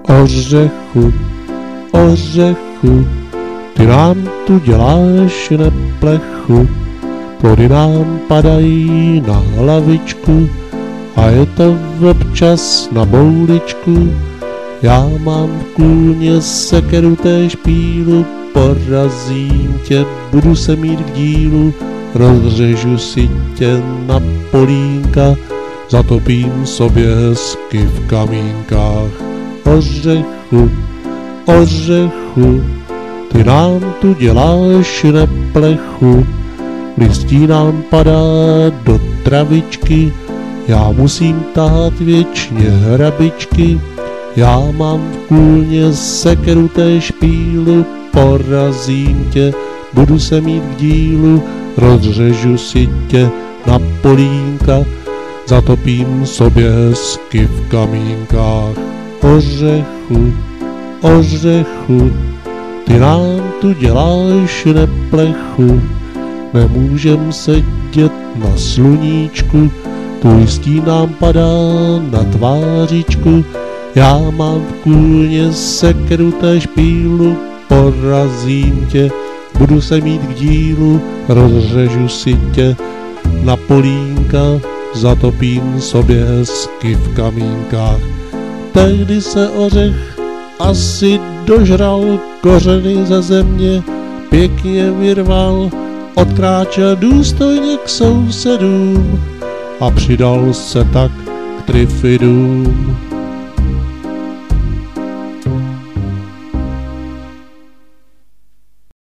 Ořechu, ořechu, ty nám tu děláš neplechu, plody nám padají na hlavičku a je to občas na bouličku. Já mám v kůlně sekeru té špílu, porazím tě, budu se mít k dílu, rozřežu si tě na polínka, zatopím sobě hezky v kamínkách. Ořechu, ořechu, ty nám tu děláš neplechu, listí nám padá do travičky, já musím tahat věčně hrabičky. Já mám v kůlně sekeru té špílu, porazím tě, budu se mít k dílu, rozřežu si tě na polínka, zatopím sobě hezky v kamínkách. Ořechu, ořechu, ty nám tu děláš neplechu, nemůžem sedět na sluníčku, tvůj stín nám padá na tvářičku. Já mám v kůlně sekeru té špílu, porazím tě, budu se mít k dílu, rozřežu si tě na polínka, zatopím sobě hezky v kamínkách. Tehdy se ořech asi dožral, kořeny ze země pěkně vyrval, odkráčel důstojně k sousedům a přidal se tak k Trifidům.